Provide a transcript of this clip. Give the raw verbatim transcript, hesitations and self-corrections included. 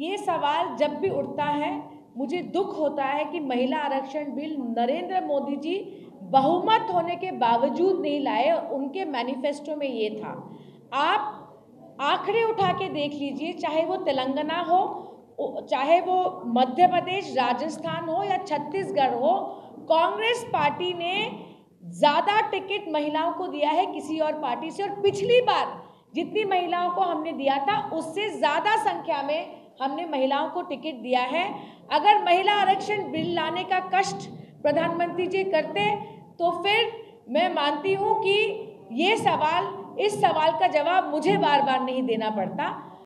ये सवाल जब भी उठता है मुझे दुख होता है कि महिला आरक्षण बिल नरेंद्र मोदी जी बहुमत होने के बावजूद नहीं लाए। उनके मैनिफेस्टो में ये था। आप आंकड़े उठा के देख लीजिए, चाहे वो तेलंगाना हो, चाहे वो मध्य प्रदेश, राजस्थान हो या छत्तीसगढ़ हो, कांग्रेस पार्टी ने ज़्यादा टिकट महिलाओं को दिया है किसी और पार्टी से। और पिछली बार जितनी महिलाओं को हमने दिया था उससे ज़्यादा संख्या में हमने महिलाओं को टिकट दिया है। अगर महिला आरक्षण बिल लाने का कष्ट प्रधानमंत्री जी करते तो फिर मैं मानती हूँ कि ये सवाल, इस सवाल का जवाब मुझे बार बार नहीं देना पड़ता।